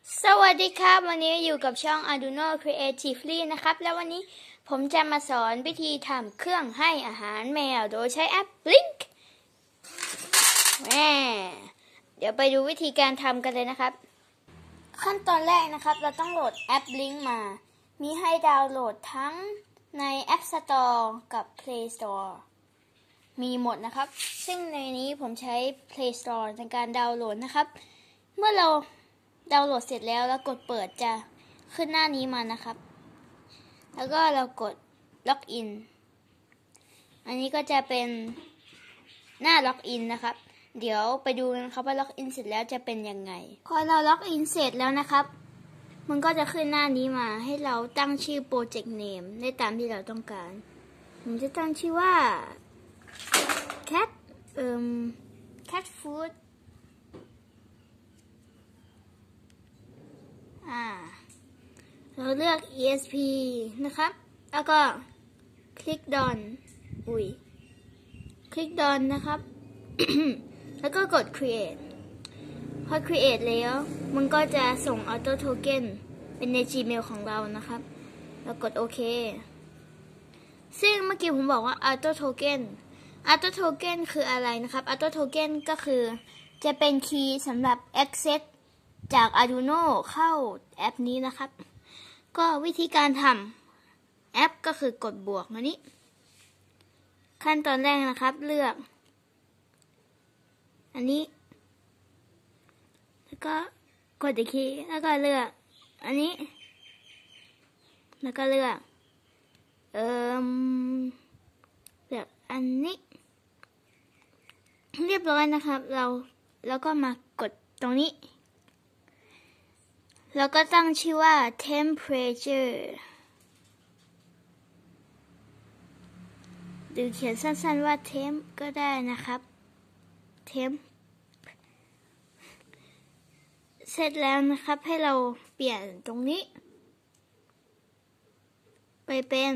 สวัสดีครับวันนี้อยู่กับช่อง Arduino Creatively นะครับแล้ววันนี้ผมจะมาสอนวิธีทำเครื่องให้อาหารแมวโดยใช้แอป Blink เดี๋ยวไปดูวิธีการทำกันเลยนะครับขั้นตอนแรกนะครับเราต้องโหลดแอป Blink มามีให้ดาวน์โหลดทั้งใน App Store กับ Play Store มีหมดนะครับซึ่งในนี้ผมใช้ Play Store ในการดาวน์โหลดนะครับเมื่อเราดาวน์โหลดเสร็จแล้วกดเปิดจะขึ้นหน้านี้มานะครับแล้วก็เรากดล็อกอินอันนี้ก็จะเป็นหน้าล็อกอินนะครับเดี๋ยวไปดูกันครับว่าล็อกอินเสร็จแล้วจะเป็นยังไงพอเราล็อกอินเสร็จแล้วนะครับมันก็จะขึ้นหน้านี้มาให้เราตั้งชื่อโปรเจกต์เนมได้ตามที่เราต้องการผมจะตั้งชื่อว่า cat foodเราเลือก ESP นะครับแล้วก็คลิก Done คลิก Done นะครับ แล้วก็กด Create พอ Create แล้วมันก็จะส่ง Auto Token เป็นใน Gmail ของเรานะครับแล้วกดโอเคซึ่งเมื่อกี้ผมบอกว่า Auto Token คืออะไรนะครับ Auto Token ก็คือจะเป็นคีย์สำหรับ Access จาก Arduino เข้าแอปนี้นะครับก็วิธีการทำแอปก็คือกดบวกมานี้ขั้นตอนแรกนะครับเลือกอันนี้แล้วก็กดอีกทีแล้วก็เลือกอันนี้แล้วก็เลือกอันนี้เรียบร้อยนะครับแล้วก็มากดตรงนี้แล้วก็ตั้งชื่อว่า temperature หรือเขียนสั้นๆว่า temp ก็ได้นะครับ temp เสร็จแล้วนะครับให้เราเปลี่ยนตรงนี้ไปเป็น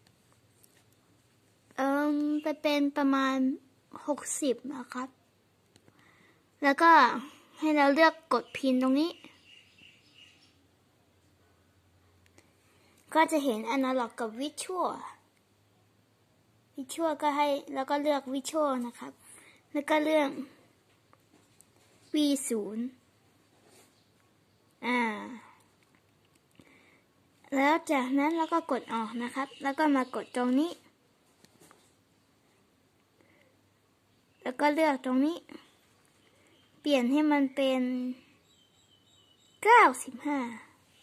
ประมาณ60นะครับแล้วก็ให้เราเลือกกดพินตรงนี้ก็จะเห็น Analog กับ Visual ก็ให้แล้วก็เลือก Visual นะครับแล้วก็เลือก V0 แล้วจากนั้นเราก็กดออกนะครับแล้วก็มากดตรงนี้แล้วก็เลือกตรงนี้เปลี่ยนให้มันเป็น95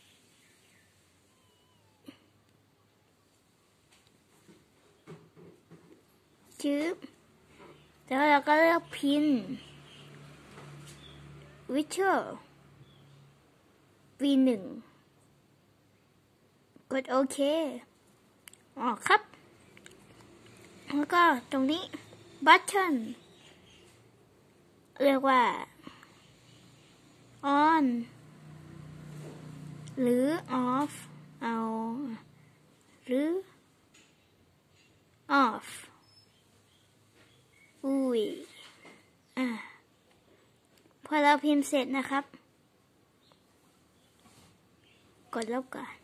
แล้วเราก็เลือกพิน Visual V1 กดโอเคออกครับแล้วก็ตรงนี้ Button เรียกว่า On หรือ Off หรือ Offพอเราพิมพ์เสร็จนะครับกดลบก่อน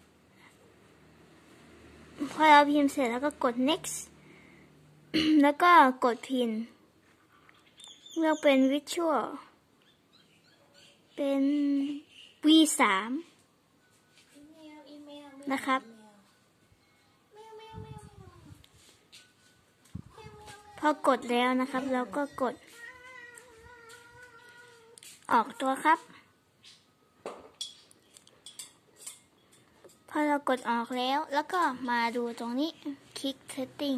พอเราพิมพ์เสร็จแล้วก็กด next แล้วก็กดพิมพ์เลือกเป็น visual เป็น V3 นะครับพอกดแล้วนะครับเราก็กดออกตัวครับพอเรากดออกแล้วก็มาดูตรงนี้คลิก setting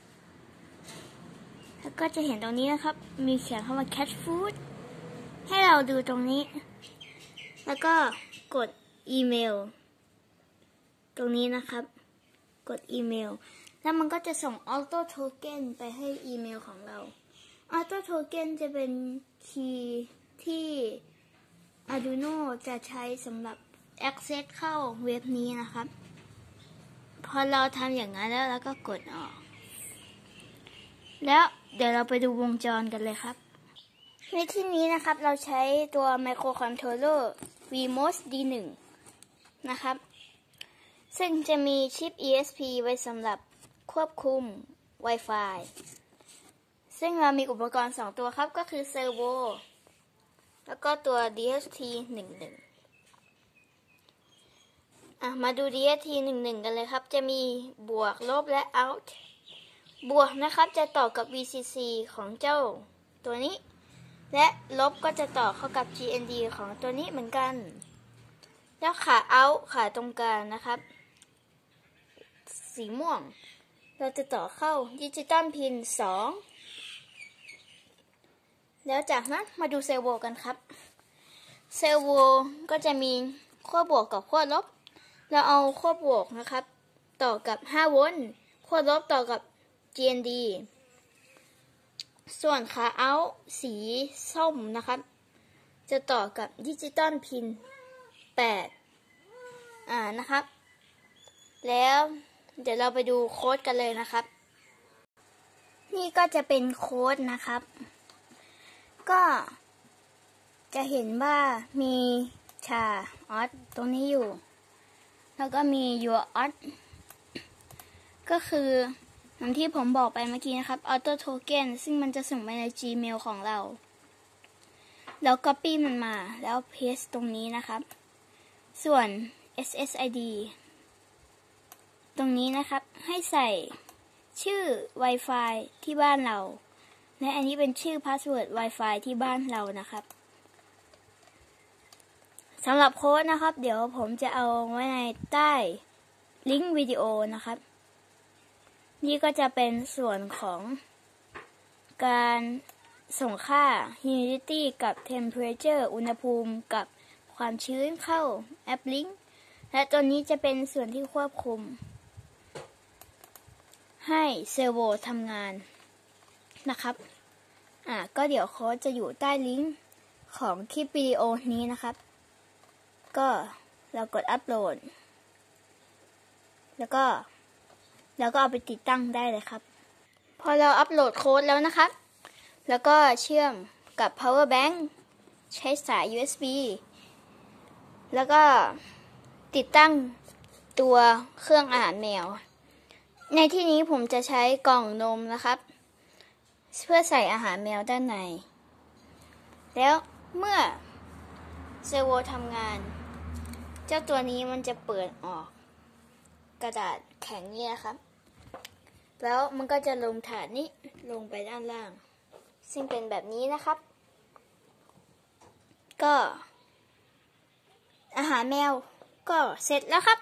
แล้วก็จะเห็นตรงนี้นะครับมีเขียนคำว่า cat food ให้เราดูตรงนี้แล้วก็กดอีเมลตรงนี้นะครับกดอีเมลแล้วมันก็จะส่ง Auto Token ไปให้อีเมลของเรา Auto Token จะเป็นคีย์ที่ Arduino จะใช้สำหรับ Access เข้าเว็บนี้นะครับพอเราทำอย่างนั้นแล้วก็กดออกแล้วเดี๋ยวเราไปดูวงจรกันเลยครับ ในที่นี้นะครับเราใช้ตัวไมโครคอนโทรลเลอร์ VMOS D1 นะครับซึ่งจะมีชิป ESP ไว้สำหรับควบคุม Wi-Fi ซึ่งเรามีอุปกรณ์2ตัวครับก็คือเซอร์โวแล้วก็ตัว DHT11 มาดู DHT11 กันเลยครับจะมีบวกลบและ out บวกนะครับจะต่อกับ VCC ของเจ้าตัวนี้และลบก็จะต่อเข้ากับ GND ของตัวนี้เหมือนกันแล้วขา out ขาตรงกลางนะครับสีม่วงเราจะต่อเข้าดิจิตอลพิน2แล้วจากนั้นมาดูเซลโวกันครับเซลโวก็จะมีขั้วบวกกับขั้วลบเราเอาขั้วบวกนะครับต่อกับ5โวลต์ขั้วลบต่อกับ GND ส่วนขาเอาท์สีส้มนะครับจะต่อกับดิจิตอลพิน8นะครับแล้วเดี๋ยวเราไปดูโค้ดกันเลยนะครับนี่ก็จะเป็นโค้ดนะครับก็จะเห็นว่ามีชาออสตรงนี้อยู่แล้วก็มี your auth ก็คืออย่างที่ผมบอกไปเมื่อกี้นะครับ auto token ซึ่งมันจะส่งไปใน Gmail ของเราแล้ว copy มันมาแล้ว paste ตรงนี้นะครับส่วน SSID ตรงนี้นะครับให้ใส่ชื่อ Wi-Fi ที่บ้านเราและอันนี้เป็นชื่อ password Wi-Fi ที่บ้านเรานะครับสำหรับโค้ดนะครับเดี๋ยวผมจะเอาไว้ในใต้ลิงก์วิดีโอนะครับนี่ก็จะเป็นส่วนของการส่งค่า humidity กับ temperature อุณหภูมิกับความชื้นเข้าแอปลิงก์และตัวนี้จะเป็นส่วนที่ควบคุมให้เซอร์โวทำงานนะครับก็เดี๋ยวโค้ดจะอยู่ใต้ลิงก์ของคลิปวิดีโอนี้นะครับก็เรากดอัปโหลดแล้วก็เอาไปติดตั้งได้เลยครับพอเราอัปโหลดโค้ดแล้วนะครับแล้วก็เชื่อมกับ power bank ใช้สาย USB แล้วก็ติดตั้งตัวเครื่องอาหารแมวในที่นี้ผมจะใช้กล่องนมนะครับเพื่อใส่อาหารแมวด้านในแล้วเมื่อเซอร์โวทำงานเจ้าตัวนี้มันจะเปิดออกกระดาษแข็งนี่นะครับแล้วมันก็จะลงฐานนี้ลงไปด้านล่างซึ่งเป็นแบบนี้นะครับก็อาหารแมวก็เสร็จแล้วครับ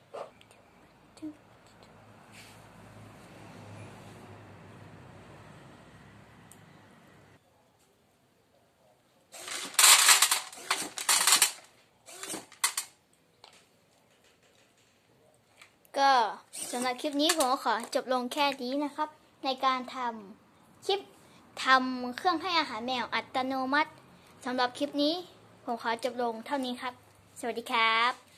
ก็สำหรับคลิปนี้ผมขอจบลงแค่นี้นะครับในการทำคลิปทำเครื่องให้อาหารแมวอัตโนมัติสำหรับคลิปนี้ผมขอจบลงเท่านี้ครับสวัสดีครับ